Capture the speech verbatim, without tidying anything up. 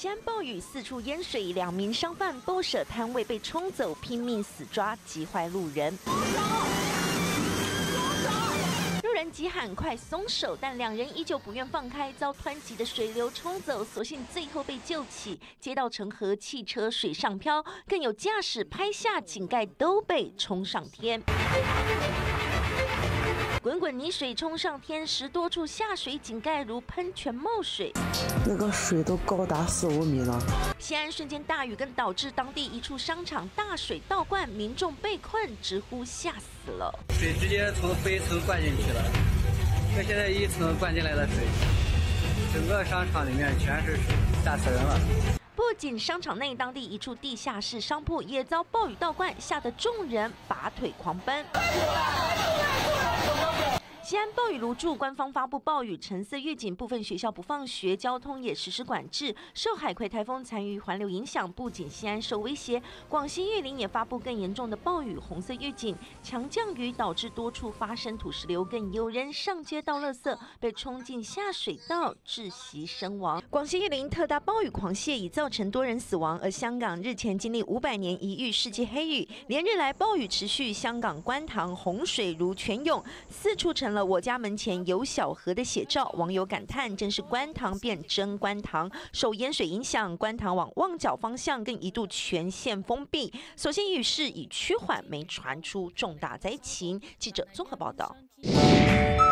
西安暴雨四处淹水，两名商贩不舍摊位被冲走，拼命死抓，急坏路人。路人急喊快松手，但两人依旧不愿放开，遭湍急的水流冲走，所幸最后被救起。街道成河，汽车水上漂，更有驾驶拍下井盖都被冲上天。滚滚泥水冲上天，十多处下水井盖如喷泉冒水， 那个水都高达四五米了。 西安瞬间大雨，更导致当地一处商场大水倒灌，民众被困，直呼吓死了。 水直接从北层灌进去了，这现在一层灌进来的水，整个商场里面全是水，吓死人了。 不仅商场内，当地一处地下室商铺也遭暴雨倒灌，吓得众人拔腿狂奔。西安暴雨如注，官方发布暴雨橙色预警，部分学校不放学，交通也实施管制。受海葵台风残余环流影响，不仅西安受威胁，广西玉林也发布更严重的暴雨红色预警。强降雨导致多处发生土石流，更有人上街倒垃圾，被冲进下水道窒息身亡。广西玉林特大暴雨狂泻已造成多人死亡，而香港日前经历五百年一遇世纪黑雨，连日来暴雨持续，香港观塘洪水如泉涌，四处成了我家门前有小河的写照。网友感叹，真是观塘变真观塘。受淹水影响，观塘往旺角方向更一度全线封闭，所幸雨势已趋缓，没传出重大灾情。记者综合报道。